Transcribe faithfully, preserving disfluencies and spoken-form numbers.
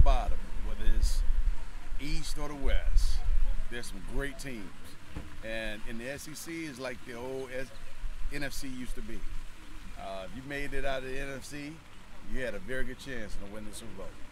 bottom, whether it's East or the West, there's some great teams. And in the S E C, it's like the old N F C used to be. Uh, if you made it out of the N F C, you had a very good chance to win the Super Bowl.